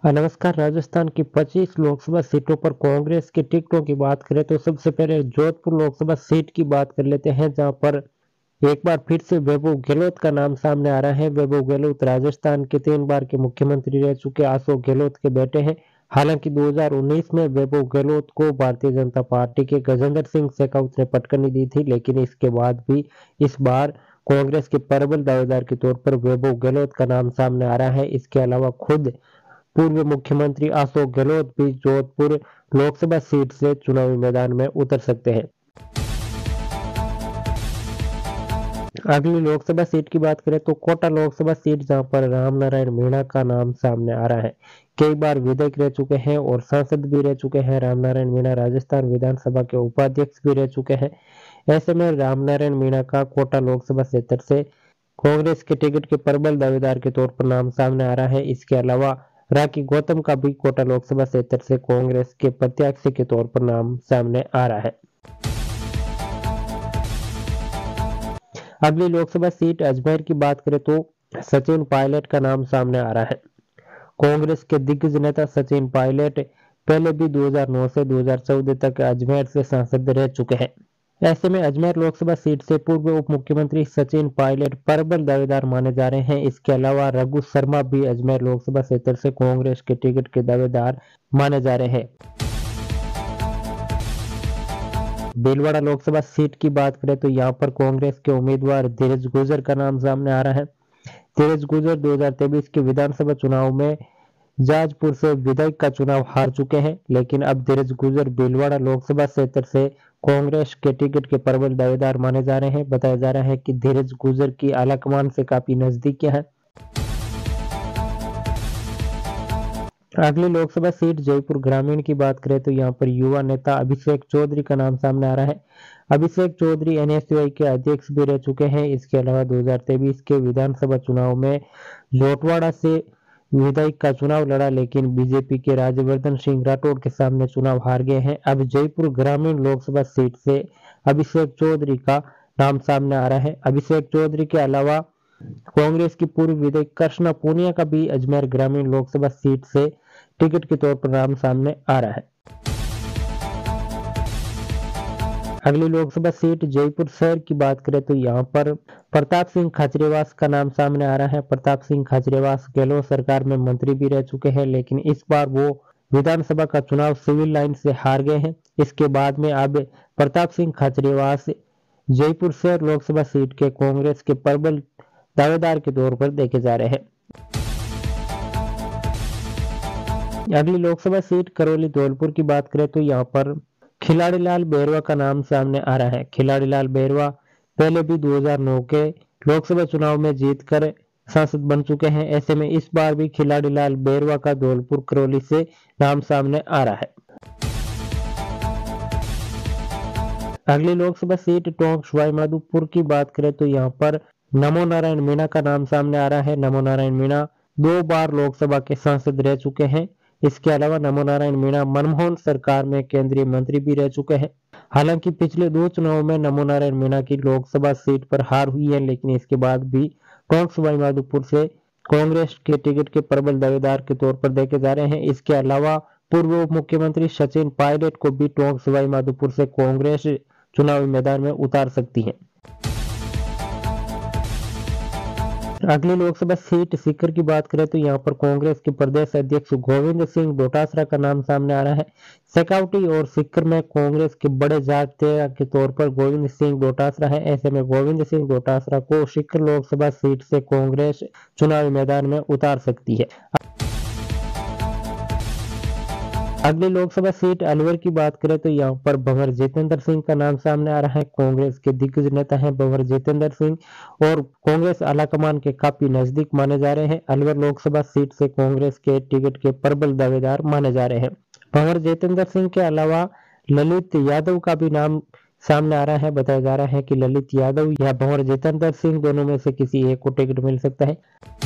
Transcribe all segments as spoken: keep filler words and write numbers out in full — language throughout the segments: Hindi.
नमस्कार। राजस्थान की पच्चीस लोकसभा सीटों पर कांग्रेस की टिकटों की बात करें तो सबसे पहले जोधपुर लोकसभा सीट की बात कर लेते हैं, जहां पर एक बार फिर से वैभव गहलोत का नाम सामने आ रहा है। वैभव गहलोत राजस्थान के तीन बार के मुख्यमंत्री रह चुके अशोक गहलोत के बेटे हैं। हालांकि दो हज़ार उन्नीस में वैभव गहलोत को भारतीय जनता पार्टी के गजेंद्र सिंह शेखावत ने पटकनी दी थी, लेकिन इसके बाद भी इस बार कांग्रेस के प्रबल दावेदार के तौर पर वैभव गहलोत का नाम सामने आ रहा है। इसके अलावा खुद पूर्व मुख्यमंत्री अशोक गहलोत भी जोधपुर लोकसभा सीट से चुनावी मैदान में उतर सकते हैं। अगली लोकसभा सीट की बात करें तो कोटा लोकसभा सीट, जहां पर राम नारायण मीणा का नाम सामने आ रहा है। कई बार विधायक रह चुके हैं और सांसद भी रह चुके हैं। राम नारायण मीणा राजस्थान विधानसभा के उपाध्यक्ष भी रह चुके हैं। ऐसे में राम नारायण मीणा का कोटा लोकसभा क्षेत्र से कांग्रेस के टिकट के प्रबल दावेदार के तौर पर नाम सामने आ रहा है। इसके अलावा राखी गौतम का भी कोटा लोकसभा क्षेत्र से कांग्रेस के प्रत्याशी के तौर पर नाम सामने आ रहा है। अगली लोकसभा सीट अजमेर की बात करें तो सचिन पायलट का नाम सामने आ रहा है। कांग्रेस के दिग्गज नेता सचिन पायलट पहले भी दो हज़ार नौ से दो हज़ार चौदह तक अजमेर से सांसद रह चुके हैं। ऐसे में अजमेर लोकसभा सीट से पूर्व उप मुख्यमंत्री सचिन पायलट प्रबल दावेदार माने जा रहे हैं। इसके अलावा रघु शर्मा भी अजमेर लोकसभा क्षेत्र से कांग्रेस के टिकट के दावेदार माने जा रहे हैं। भीलवाड़ा लोकसभा सीट की बात करें तो यहाँ पर कांग्रेस के उम्मीदवार धीरज गुर्जर का नाम सामने आ रहा है। धीरज गुर्जर दो हज़ार तेईस के विधानसभा चुनाव में जाजपुर से विधायक का चुनाव हार चुके हैं, लेकिन अब धीरज गुर्जर भीलवाड़ा लोकसभा क्षेत्र से कांग्रेस के टिकट के प्रबल दावेदार माने जा रहे हैं। बताया जा रहा है कि धीरज गुर्जर की आलाकमान से काफी नजदीक है। अगली लोकसभा सीट जयपुर ग्रामीण की बात करें तो यहाँ पर युवा नेता अभिषेक चौधरी का नाम सामने आ रहा है। Abhishek Chaudhary N S U I के अध्यक्ष भी रह चुके हैं। इसके अलावा दो हज़ार तेईस के विधानसभा चुनाव में लोटवाड़ा से विधायक का चुनाव लड़ा, लेकिन बीजेपी के राज्यवर्धन सिंह राठौड़ के सामने चुनाव हार गए हैं। अब जयपुर ग्रामीण लोकसभा सीट से अभिषेक चौधरी का नाम सामने आ रहा है। अभिषेक चौधरी के अलावा कांग्रेस की पूर्व विधायक कृष्णा पूनिया का भी अजमेर ग्रामीण लोकसभा सीट से टिकट के तौर पर नाम सामने आ रहा है। अगली लोकसभा सीट जयपुर शहर की बात करें तो यहाँ पर प्रताप सिंह खाचरियावास का नाम सामने आ रहा है। प्रताप सिंह खाचरियावास गहलोत सरकार में मंत्री भी रह चुके हैं, लेकिन इस बार वो विधानसभा का चुनाव सिविल लाइन से हार गए हैं। इसके बाद में अब प्रताप सिंह खाचरियावास जयपुर शहर लोकसभा सीट के कांग्रेस के प्रबल दावेदार के तौर पर देखे जा रहे हैं। अगली लोकसभा सीट करौली धौलपुर की बात करें तो यहाँ पर खिलाड़ीलाल बेरवा का नाम सामने आ रहा है। खिलाड़ीलाल बेरवा पहले भी दो हज़ार नौ के लोकसभा चुनाव में जीतकर सांसद बन चुके हैं। ऐसे में इस बार भी खिलाड़ीलाल बेरवा का धौलपुर करौली से नाम सामने आ रहा है। अगली लोकसभा सीट टोंक सवाईमाधोपुर की बात करें तो यहाँ पर नमो नारायण मीणा का नाम सामने आ रहा है। नमो नारायण मीणा दो बार लोकसभा के सांसद रह चुके हैं। इसके अलावा नमो नारायण मीणा मनमोहन सरकार में केंद्रीय मंत्री भी रह चुके हैं। हालांकि पिछले दो चुनावों में नमो नारायण मीणा की लोकसभा सीट पर हार हुई है, लेकिन इसके बाद भी टोंक सवाईमाधोपुर से कांग्रेस के टिकट के प्रबल दावेदार के तौर पर देखे जा रहे हैं। इसके अलावा पूर्व उप मुख्यमंत्री सचिन पायलट को भी टोंक सवाईमाधोपुर से कांग्रेस चुनावी मैदान में उतार सकती है। अगली लोकसभा सीट सीकर की बात करें तो यहाँ पर कांग्रेस के प्रदेश अध्यक्ष गोविंद सिंह डोटासरा का नाम सामने आ रहा है। शेखावटी और सीकर में कांग्रेस के बड़े जागते के तौर पर गोविंद सिंह डोटासरा है। ऐसे में गोविंद सिंह डोटासरा को सीकर लोकसभा सीट से कांग्रेस चुनावी मैदान में उतार सकती है। अगली लोकसभा सीट अलवर की बात करें तो यहाँ पर भंवर जितेंद्र सिंह का नाम सामने आ रहा है। कांग्रेस के दिग्गज नेता हैं भंवर जितेंद्र सिंह और कांग्रेस आलाकमान के काफी नजदीक माने जा रहे हैं। अलवर लोकसभा सीट से कांग्रेस के टिकट के प्रबल दावेदार माने जा रहे हैं। भंवर जितेंद्र सिंह के अलावा ललित यादव का भी नाम सामने आ रहा है। बताया जा रहा है कि ललित यादव या भंवर जितेंद्र सिंह दोनों में से किसी एक को टिकट मिल सकता है।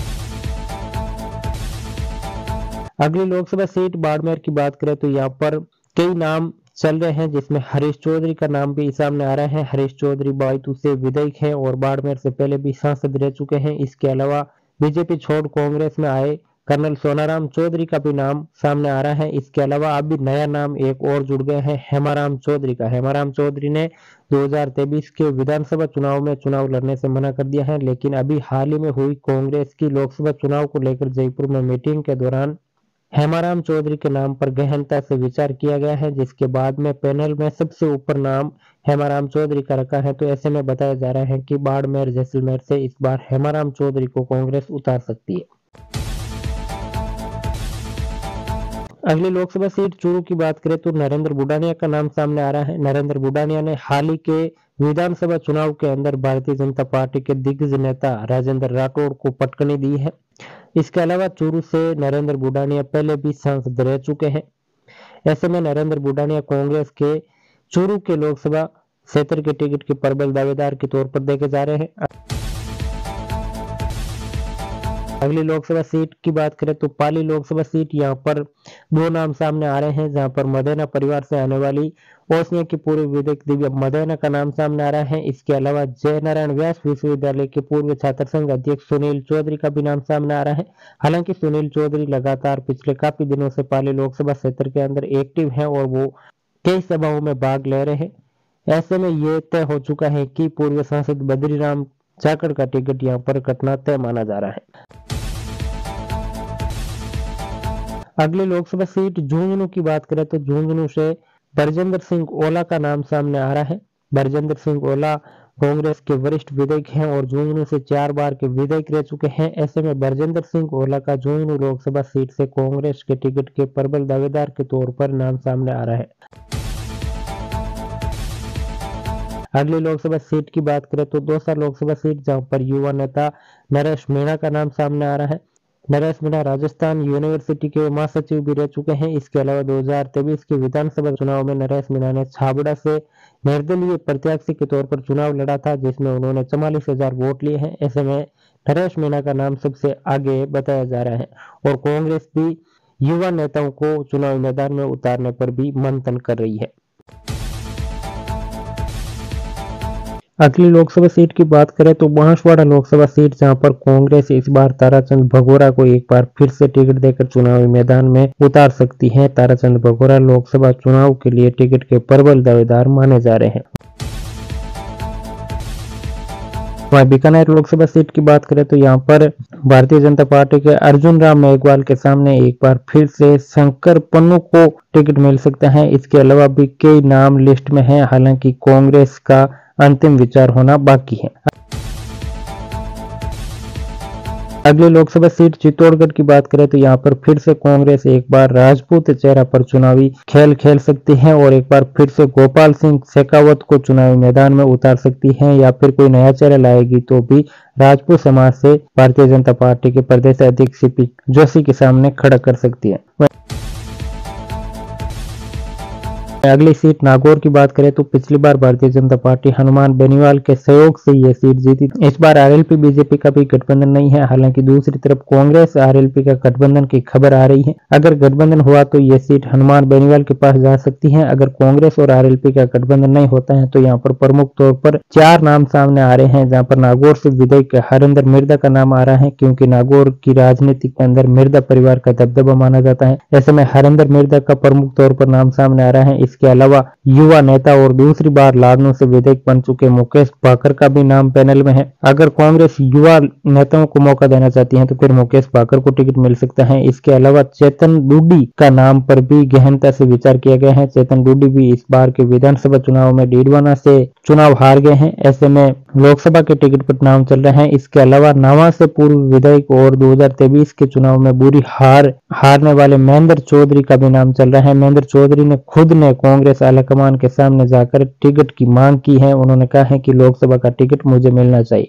अगली लोकसभा सीट बाड़मेर की बात करें तो यहाँ पर कई नाम चल रहे हैं, जिसमें हरीश चौधरी का नाम भी सामने आ रहा है। हरीश चौधरी बायतू से विधायक हैं और बाड़मेर से पहले भी सांसद रह चुके हैं। इसके अलावा बीजेपी छोड़ कांग्रेस में आए कर्नल सोनाराम चौधरी का भी नाम सामने आ रहा है। इसके अलावा अभी नया नाम एक और जुड़ गया है हेमाराम चौधरी का। हेमाराम चौधरी ने दो हज़ार तेईस के विधानसभा चुनाव में चुनाव लड़ने से मना कर दिया है, लेकिन अभी हाल ही में हुई कांग्रेस की लोकसभा चुनाव को लेकर जयपुर में मीटिंग के दौरान हेमाराम चौधरी के नाम पर गहनता से विचार किया गया है, जिसके बाद में पैनल में सबसे ऊपर नाम हेमाराम चौधरी का रखा है। तो ऐसे में बताया जा रहा है कि बाड़मेर जैसलमेर से इस बार हेमाराम चौधरी को कांग्रेस उतार सकती है। अगली लोकसभा सीट चूरू की बात करें तो नरेंद्र बुडानिया का नाम सामने आ रहा है। नरेंद्र बुडानिया ने हाल ही के विधानसभा चुनाव के अंदर भारतीय जनता पार्टी के दिग्गज नेता राजेंद्र राठौड़ को पटकनी दी है। इसके अलावा चूरू से नरेंद्र बुडानिया पहले भी सांसद रह चुके हैं। ऐसे में नरेंद्र बुडानिया कांग्रेस के चूरू के लोकसभा क्षेत्र के टिकट के प्रबल दावेदार के तौर पर देखे जा रहे हैं। अगली लोकसभा सीट की बात करें तो पाली लोकसभा सीट, यहाँ पर दो नाम सामने आ रहे हैं, जहां पर मदेना परिवार से आने वाली ओसनिया की पूर्व विधायक दिव्या मदेना का नाम सामने आ रहा है। इसके अलावा जय नारायण व्यास विश्वविद्यालय के पूर्व छात्र संघ अध्यक्ष सुनील चौधरी का भी नाम सामने आ रहा है। हालांकि सुनील चौधरी लगातार पिछले काफी दिनों से पाली लोकसभा क्षेत्र के अंदर एक्टिव है और वो कई सभाओं में भाग ले रहे हैं। ऐसे में ये तय हो चुका है कि पूर्व सांसद बद्रीराम जाखड़ का टिकट यहाँ पर कटना तय माना जा रहा है। अगली लोकसभा सीट झुंझुनू की बात करें तो झुंझुनू से बरजिंदर सिंह ओला का नाम सामने आ रहा है। बरजिंदर सिंह ओला कांग्रेस के वरिष्ठ विधायक हैं और झुंझुनू से चार बार के विधायक रह चुके हैं। ऐसे में बरजिंदर सिंह ओला का झुंझुनू लोकसभा सीट से कांग्रेस के टिकट के प्रबल दावेदार के तौर पर नाम सामने आ रहा है। अगली लोकसभा सीट की बात करें तो दौसा लोकसभा सीट, जहां पर युवा नेता नरेश मीणा का नाम सामने आ रहा है। नरेश मीणा राजस्थान यूनिवर्सिटी के महासचिव भी रह चुके हैं। इसके अलावा दो हज़ार तेईस के विधानसभा चुनाव में नरेश मीणा ने छाबड़ा से निर्दलीय प्रत्याशी के तौर पर चुनाव लड़ा था, जिसमें उन्होंने चवालीस हजार वोट लिए हैं। ऐसे में नरेश मीणा का नाम सबसे आगे बताया जा रहा है और कांग्रेस भी युवा नेताओं को चुनाव मैदान में उतारने पर भी मंथन कर रही है। अगली लोकसभा सीट की बात करें तो बांसवाड़ा लोकसभा सीट, जहां पर कांग्रेस इस बार ताराचंद भगोरा को एक बार फिर से टिकट देकर चुनावी मैदान में उतार सकती है। ताराचंद भगोरा लोकसभा चुनाव के लिए टिकट के प्रबल दावेदार माने जा रहे हैं। वहीं बीकानेर लोकसभा सीट की बात करें तो यहाँ पर भारतीय जनता पार्टी के अर्जुन राम मेघवाल के सामने एक बार फिर से शंकर पन्नू को टिकट मिल सकता है। इसके अलावा भी कई नाम लिस्ट में हैं, हालांकि कांग्रेस का अंतिम विचार होना बाकी है। अगली लोकसभा सीट चित्तौड़गढ़ की बात करें तो यहाँ पर फिर से कांग्रेस एक बार राजपूत चेहरा पर चुनावी खेल खेल सकती है और एक बार फिर से गोपाल सिंह शेखावत को चुनावी मैदान में उतार सकती है, या फिर कोई नया चेहरा लाएगी तो भी राजपूत समाज से भारतीय जनता पार्टी के प्रदेश अध्यक्ष सीपी जोशी के सामने खड़ा कर सकती है। अगली सीट नागौर की बात करें तो पिछली बार भारतीय जनता पार्टी हनुमान बेनीवाल के सहयोग से यह सीट जीती। इस बार आरएलपी बीजेपी का भी गठबंधन नहीं है, हालांकि दूसरी तरफ कांग्रेस आरएलपी का गठबंधन की खबर आ रही है। अगर गठबंधन हुआ तो यह सीट हनुमान बेनीवाल के पास जा सकती है। अगर कांग्रेस और आरएलपी का गठबंधन नहीं होता है तो यहाँ पर प्रमुख तौर पर चार नाम सामने आ रहे हैं, जहाँ पर नागौर से विधायक हरिंदर मिर्धा का नाम आ रहा है, क्योंकि नागौर की राजनीति के अंदर मिर्धा परिवार का दबदबा माना जाता है। ऐसे में हरिंदर मिर्धा का प्रमुख तौर पर नाम सामने आ रहा है। इसके अलावा युवा नेता और दूसरी बार लाडनू से विधायक बन चुके मुकेश भाकर का भी नाम पैनल में है। अगर कांग्रेस युवा नेताओं को मौका देना चाहती है तो फिर मुकेश भाकर को टिकट मिल सकता है। इसके अलावा चेतन डूडी का नाम पर भी गहनता से विचार किया गया है। चेतन डूडी भी इस बार के विधानसभा चुनाव में डीडवाना से चुनाव हार गए हैं। ऐसे में लोकसभा के टिकट पर नाम चल रहे हैं। इसके अलावा नावा से पूर्व विधायक और दो हज़ार तेईस के चुनाव में बुरी हार हारने वाले महेंद्र चौधरी का भी नाम चल रहा है। महेंद्र चौधरी ने खुद ने कांग्रेस आलाकमान के सामने जाकर टिकट की मांग की है। उन्होंने कहा है कि लोकसभा का टिकट मुझे मिलना चाहिए।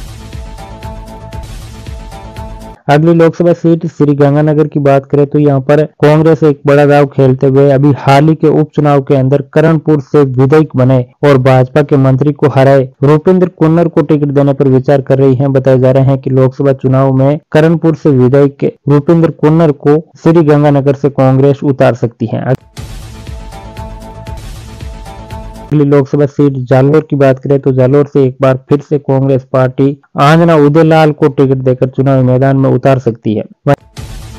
अगली लोकसभा सीट श्री गंगानगर की बात करें तो यहाँ पर कांग्रेस एक बड़ा दाव खेलते हुए अभी हाल ही के उपचुनाव के अंदर करणपुर से विधायक बने और भाजपा के मंत्री को हराए रूपेंद्र कुन्नर को टिकट देने पर विचार कर रही है। बताया जा रहा है कि लोकसभा चुनाव में करणपुर से विधायक रूपेंद्र कुन्नर को श्री गंगानगर से कांग्रेस उतार सकती है। अगली लोकसभा सीट जालोर की बात करें तो जालोर से एक बार फिर से कांग्रेस पार्टी आंजना उदयलाल को टिकट देकर चुनावी मैदान में उतार सकती है।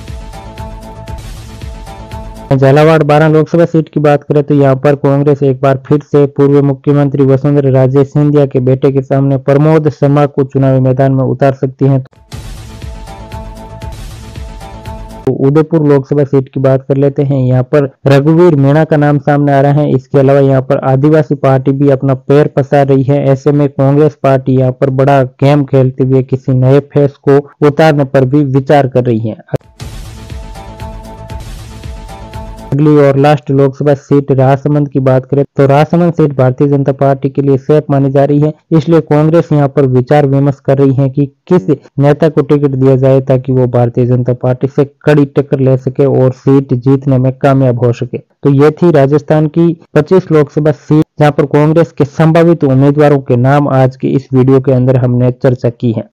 झालावाड़ बारह लोकसभा सीट की बात करें तो यहाँ पर कांग्रेस एक बार फिर से पूर्व मुख्यमंत्री वसुंधरा राजे सिंधिया के बेटे के सामने प्रमोद शर्मा को चुनावी मैदान में उतार सकती है। तो उदयपुर लोकसभा सीट की बात कर लेते हैं। यहाँ पर रघुवीर मीणा का नाम सामने आ रहा है। इसके अलावा यहाँ पर आदिवासी पार्टी भी अपना पैर पसार रही है। ऐसे में कांग्रेस पार्टी यहाँ पर बड़ा गेम खेलते हुए किसी नए फेस को उतारने पर भी विचार कर रही है। अगली और लास्ट लोकसभा सीट राजसमंद की बात करें तो राजसमंद सीट भारतीय जनता पार्टी के लिए सेफ मानी जा रही है। इसलिए कांग्रेस यहां पर विचार विमर्श कर रही है कि किस नेता को टिकट दिया जाए ताकि वो भारतीय जनता पार्टी से कड़ी टक्कर ले सके और सीट जीतने में कामयाब हो सके। तो ये थी राजस्थान की पच्चीस लोकसभा सीट जहां पर कांग्रेस के संभावित उम्मीदवारों के नाम आज की इस वीडियो के अंदर हमने चर्चा की है।